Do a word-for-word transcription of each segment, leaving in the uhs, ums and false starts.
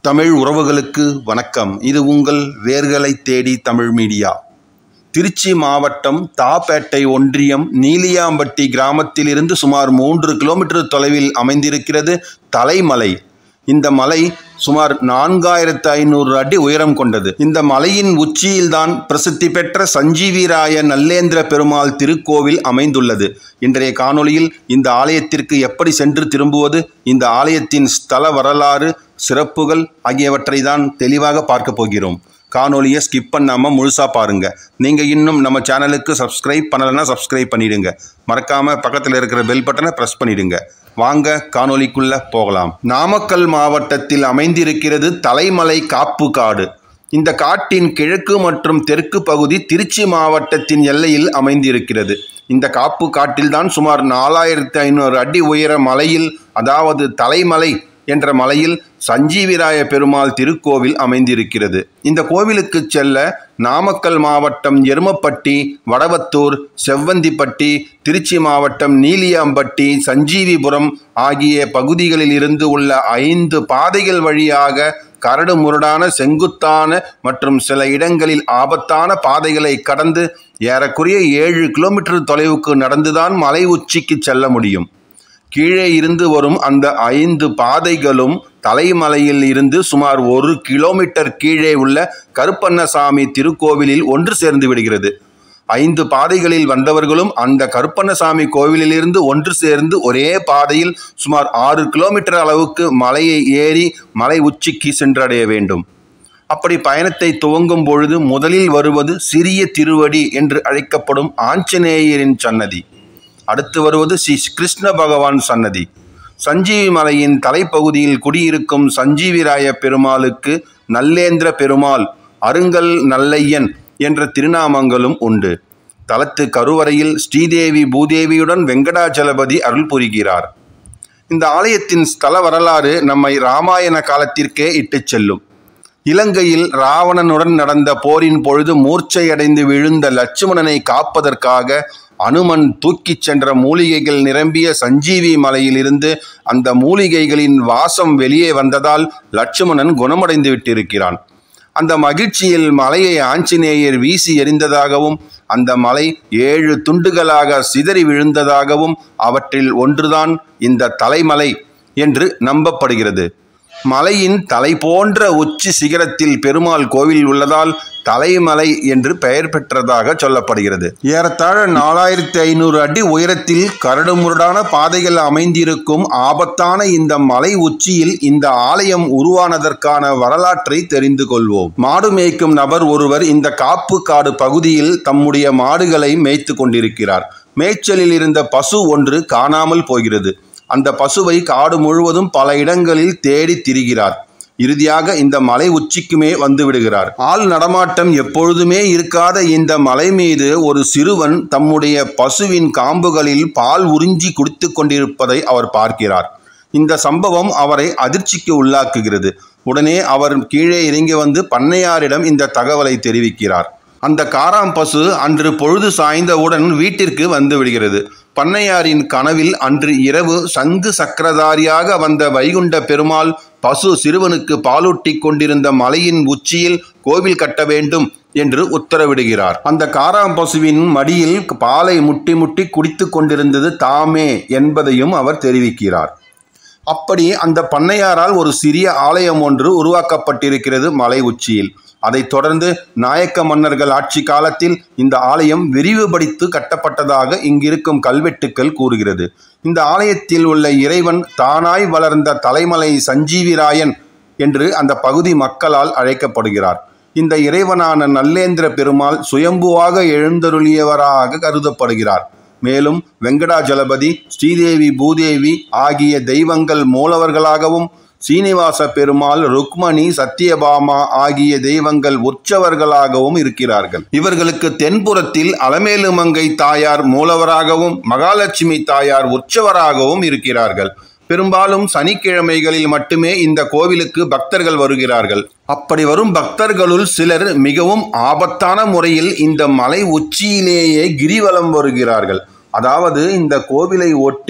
தமிழ் உறவுகளுக்கு வணக்கம். இது உங்கள் வேர்களை தேடி தமிழ் மீடியா. திருச்சி மாவட்டம் தாப்பேட்டை ஒன்றியம் நீலியாம்பட்டி கிராமத்திலிருந்து சுமார் மூன்று கிலோமீட்டர் தொலைவில் அமைந்திருக்கிறது தலைமலை. இந்த மலை சுமார் நான்காயிரத்து ஐநூறு அடி உயரம் கொண்டது. இந்த மலையின் உச்சியில்தான் பிரசித்தி பெற்ற சஞ்சீவிராய நல்லேந்திர பெருமாள் திருக்கோவில் அமைந்துள்ளது. இன்றைய காணொளியில் இந்த ஆலயத்திற்கு எப்படி சென்று திரும்புவது, இந்த ஆலயத்தின் ஸ்தல வரலாறு, சிறப்புகள் ஆகியவற்றை தான் தெளிவாக பார்க்க போகிறோம். காணொலியை ஸ்கிப் பண்ணாமல் முழுசாக பாருங்கள். நீங்கள் இன்னும் நம்ம சேனலுக்கு சப்ஸ்கிரைப் பண்ணலைன்னா சப்ஸ்கிரைப் பண்ணிடுங்க. மறக்காமல் பக்கத்தில் இருக்கிற பெல் பட்டனை ப்ரெஸ் பண்ணிடுங்க. வாங்க காணொலிக்குள்ளே போகலாம். நாமக்கல் மாவட்டத்தில் அமைந்திருக்கிறது தலைமலை காப்பு காடு. இந்த காட்டின் கிழக்கு மற்றும் தெற்கு பகுதி திருச்சி மாவட்டத்தின் எல்லையில் அமைந்திருக்கிறது. இந்த காப்பு காட்டில்தான் சுமார் நாலாயிரத்து ஐநூறு அடி உயர மலையில், அதாவது தலைமலை என்ற மலையில் சஞ்சீவிராய பெருமாள் திருக்கோவில் அமைந்திருக்கிறது. இந்த கோவிலுக்கு செல்ல நாமக்கல் மாவட்டம் எருமப்பட்டி, வடவத்தூர், செவ்வந்திப்பட்டி, திருச்சி மாவட்டம் நீலியாம்பட்டி, சஞ்சீவிபுரம் ஆகிய பகுதிகளில் இருந்து உள்ள ஐந்து பாதைகள் வழியாக கரடு முரடான, செங்குத்தான மற்றும் சில இடங்களில் ஆபத்தான பாதைகளை கடந்து ஏறக்குறைய ஏழு கிலோமீட்டர் தொலைவுக்கு நடந்துதான் மலை உச்சிக்கு செல்ல முடியும். கீழே இருந்து வரும் அந்த ஐந்து பாதைகளும் தலைமலையில் இருந்து சுமார் ஒரு கிலோமீட்டர் கீழே உள்ள கருப்பண்ணசாமி திருக்கோவிலில் ஒன்று சேர்ந்து விடுகிறது. ஐந்து பாதைகளில் வந்தவர்களும் அந்த கருப்பண்ணசாமி கோவிலிலிருந்து ஒன்று சேர்ந்து ஒரே பாதையில் சுமார் ஆறு கிலோமீட்டர் அளவுக்கு மலையை ஏறி மலை உச்சிக்கு சென்றடைய வேண்டும். அப்படி பயணத்தை துவங்கும் பொழுது முதலில் வருவது சிறிய திருவடி என்று அழைக்கப்படும் ஆஞ்சநேயரின் சன்னதி. அடுத்து வருவது ஸ்ரீ கிருஷ்ண பகவான் சன்னதி. சஞ்சீவி மலையின் தலைப்பகுதியில் குடியிருக்கும் சஞ்சீவிராய பெருமாளுக்கு நல்லேந்திர பெருமாள், அருங்கல் நல்லையன் என்ற திருநாமங்களும் உண்டு. தலத்து கருவறையில் ஸ்ரீதேவி பூதேவியுடன் வெங்கடாஜலபதி அருள் புரிகிறார். இந்த ஆலயத்தின் ஸ்தல வரலாறு நம்மை இராமாயண காலத்திற்கே இட்டு செல்லும். இலங்கையில் ராவணனுடன் நடந்த போரின் பொழுது மூர்ச்சையடைந்து விழுந்த லட்சுமணனை காப்பதற்காக அனுமன் தூக்கிச் சென்ற மூலிகைகள் நிரம்பிய சஞ்சீவி மலையிலிருந்து அந்த மூலிகைகளின் வாசம் வெளியே வந்ததால் லட்சுமணன் குணமடைந்து விட்டிருக்கிறான். அந்த மகிழ்ச்சியில் மலையை ஆஞ்சநேயர் வீசி எறிந்ததாகவும் அந்த மலை ஏழு துண்டுகளாக சிதறி விழுந்ததாகவும் அவற்றில் ஒன்றுதான் இந்த தலைமலை என்று நம்பப்படுகிறது. மலையின் தலை போன்ற உச்சி சிகரத்தில் பெருமாள் கோவில் உள்ளதால் தலைமலை என்று பெயர் பெற்றதாக சொல்லப்படுகிறது. ஏறத்தாழ நாலாயிரத்தி ஐநூறு அடி உயரத்தில் கரடுமுரடான பாதைகள் அமைந்திருக்கும் ஆபத்தான இந்த மலை உச்சியில் இந்த ஆலயம் உருவானதற்கான வரலாற்றை தெரிந்து கொள்வோம். மாடு மேய்க்கும் நபர் ஒருவர் இந்த காப்பு காடு பகுதியில் தம்முடைய மாடுகளை மேய்த்து கொண்டிருக்கிறார். மேய்ச்சலில் இருந்த பசு ஒன்று காணாமல் போகிறது. அந்த பசுவை காடு முழுவதும் பல இடங்களில் தேடி திரிகிறார். இறுதியாக இந்த மலை உச்சிக்குமே வந்து விடுகிறார். ஆள் நடமாட்டம் எப்பொழுதுமே இருக்காத இந்த மலை மீது ஒரு சிறுவன் தம்முடைய பசுவின் காம்புகளில் பால் உறிஞ்சி குடித்து கொண்டிருப்பதை அவர் பார்க்கிறார். இந்த சம்பவம் அவரை அதிர்ச்சிக்கு உள்ளாக்குகிறது. உடனே அவர் கீழே இறங்கி வந்து பண்ணையாரிடம் இந்த தகவலை தெரிவிக்கிறார். அந்த காராம் பசு அன்று பொழுது சாய்ந்தவுடன் வீட்டிற்கு வந்து விடுகிறது. பண்ணையாரின் கனவில் அன்று இரவு சங்கு சக்கரதாரியாக வந்த வைகுண்ட பெருமாள் பசு சிறுவனுக்கு பாலூட்டி கொண்டிருந்த மலையின் உச்சியில் கோவில் கட்ட வேண்டும் என்று உத்தரவிடுகிறார். அந்த காராம் பசுவின் மடியில் பாலை முட்டி முட்டி குடித்து கொண்டிருந்தது தாமே என்பதையும் அவர் தெரிவிக்கிறார். அப்படி அந்த பண்ணையாரால் ஒரு சிறிய ஆலயம் ஒன்று உருவாக்கப்பட்டிருக்கிறது மலை உச்சியில். அதைத் தொடர்ந்து நாயக்க மன்னர்கள் ஆட்சி காலத்தில் இந்த ஆலயம் விரிவுபடுத்தி கட்டப்பட்டதாக இங்கிருக்கும் கல்வெட்டுக்கள் கூறுகிறது. இந்த ஆலயத்தில் உள்ள இறைவன் தானாய் வளர்ந்த தலைமலை சஞ்சீவிராயன் என்று அந்த பகுதி மக்களால் அழைக்கப்படுகிறார். இந்த இறைவனான நல்லேந்திர பெருமாள் சுயம்புவாக எழுந்தருளியவராக கருதப்படுகிறார். மேலும் வெங்கடாஜலபதி, ஸ்ரீதேவி பூதேவி ஆகிய தெய்வங்கள் மூலவர்களாகவும், சீனிவாச பெருமாள், ருக்மணி, சத்தியபாமா ஆகிய தெய்வங்கள் உற்சவர்களாகவும் இருக்கிறார்கள். இவர்களுக்கு தென்புறத்தில் அலமேலுமங்கை தாயார் மூலவராகவும், மகாலட்சுமி தாயார் உற்சவராகவும் இருக்கிறார்கள். பெரும்பாலும் சனிக்கிழமைகளில் மட்டுமே இந்த கோவிலுக்கு பக்தர்கள் வருகிறார்கள். அப்படி வரும் பக்தர்களுள் சிலர் மிகவும் ஆபத்தான முறையில் இந்த மலை உச்சியிலேயே கிரிவலம் வருகிறார்கள். அதாவது இந்த கோவிலை ஒட்டி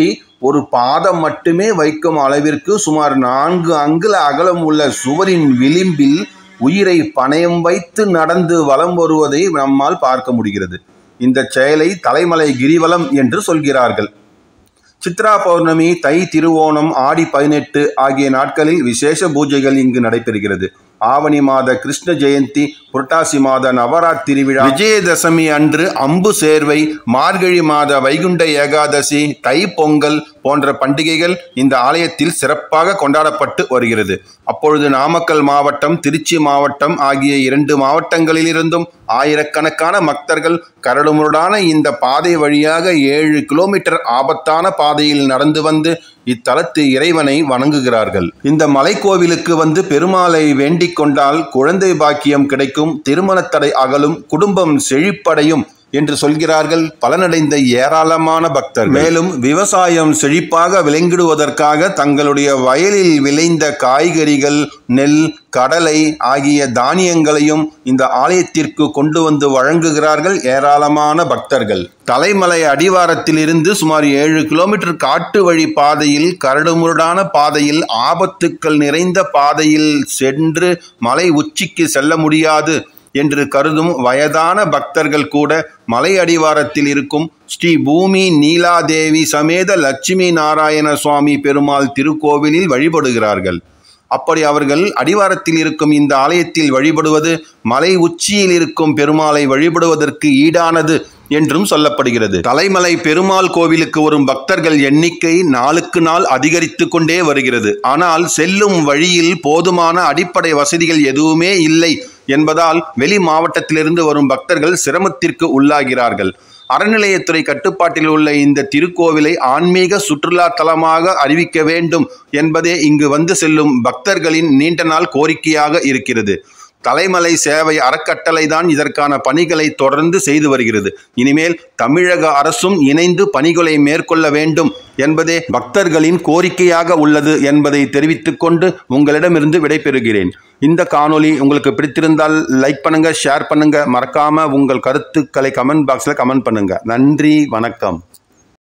ஒரு பாதம் மட்டுமே வைக்கும் அளவிற்கு சுமார் நான்கு அங்குல அகலம் உள்ள சுவரின் விளிம்பில் உயிரை பணயம் வைத்து நடந்து வலம் வருவதை நம்மால் பார்க்க முடிகிறது. இந்த செயலை தலைமலை கிரிவலம் என்று சொல்கிறார்கள். சித்ரா பௌர்ணமி, தை திருவோணம், ஆடி பதினெட்டு ஆகிய நாட்களில் விசேஷ பூஜைகள் இங்கு நடைபெறுகிறது. ஆவணி மாத கிருஷ்ண ஜெயந்தி, புரட்டாசி மாத நவராத்திரி விழா, விஜயதசமி அன்று அம்பு சேர்வை, மார்கழி மாத வைகுண்ட ஏகாதசி, தை பொங்கல் போன்ற பண்டிகைகள் இந்த ஆலயத்தில் சிறப்பாக கொண்டாடப்பட்டு வருகிறது. அப்பொழுது நாமக்கல் மாவட்டம், திருச்சி மாவட்டம் ஆகிய இரண்டு மாவட்டங்களிலிருந்தும் ஆயிரக்கணக்கான பக்தர்கள் கரடுமுரடான இந்த பாதை வழியாக ஏழு கிலோமீட்டர் ஆபத்தான பாதையில் நடந்து வந்து இத்தலத்து இறைவனை வணங்குகிறார்கள். இந்த மலைக்கோவிலுக்கு வந்து பெருமாளை வேண்டிக் கொண்டால் குழந்தை பாக்கியம் கிடைக்கும், திருமணத்தடை அகலும், குடும்பம் செழிப்படையும் என்று சொல்கிறார்கள் பலனடைந்த ஏராளமான பக்தர்கள். மேலும் விவசாயம் செழிப்பாக விளங்கிடுவதற்காக தங்களுடைய வயலில் விளைந்த காய்கறிகள், நெல், கடலை ஆகிய தானியங்களையும் இந்த ஆலயத்திற்கு கொண்டு வந்து வழங்குகிறார்கள் ஏராளமான பக்தர்கள். தலைமலை அடிவாரத்தில் இருந்து சுமார் ஏழு கிலோமீட்டர் காட்டு வழி பாதையில், கரடுமுரடான பாதையில், ஆபத்துக்கள் நிறைந்த பாதையில் சென்று மலை உச்சிக்கு செல்ல முடியாது என்று கருதும் வயதான பக்தர்கள் கூட மலை அடிவாரத்தில் இருக்கும் ஸ்ரீ பூமி நீலாதேவி சமேத லட்சுமி நாராயண சுவாமி பெருமாள் திருக்கோவிலில் வழிபடுகிறார்கள். அப்படி அவர்கள் அடிவாரத்தில் இருக்கும் இந்த ஆலயத்தில் வழிபடுவது மலை உச்சியில் இருக்கும் பெருமாளை வழிபடுவதற்கு ஈடானது என்றும் சொல்லப்படுகிறது. தலைமலை பெருமாள் கோவிலுக்கு வரும் பக்தர்கள் எண்ணிக்கை நாளுக்கு நாள் அதிகரித்து கொண்டே வருகிறது. ஆனால் செல்லும் வழியில் போதுமான அடிப்படை வசதிகள் எதுவுமே இல்லை என்பதால் வெளி மாவட்டத்திலிருந்து வரும் பக்தர்கள் சிரமத்திற்கு உள்ளாகிறார்கள். அறநிலையத்துறை கட்டுப்பாட்டில் உள்ள இந்த திருக்கோவிலை ஆன்மீக சுற்றுலா தலமாக அறிவிக்க வேண்டும் என்பதே இங்கு வந்து செல்லும் பக்தர்களின் நீண்ட நாள் கோரிக்கையாக இருக்கிறது. தலைமலை சேவை அறக்கட்டளை தான் இதற்கான பணிகளை தொடர்ந்து செய்து வருகிறது. இனிமேல் தமிழக அரசும் இணைந்து பணிகளை மேற்கொள்ள வேண்டும் என்பதே பக்தர்களின் கோரிக்கையாக உள்ளது என்பதை தெரிவித்துக் கொண்டு உங்களிடமிருந்து விடைபெறுகிறேன். இந்த காணொளி உங்களுக்கு பிடித்திருந்தால் லைக் பண்ணுங்க, ஷேர் பண்ணுங்க, மறக்காம உங்கள் கருத்துக்களை கமெண்ட் பாக்ஸில் கமெண்ட் பண்ணுங்க. நன்றி, வணக்கம்.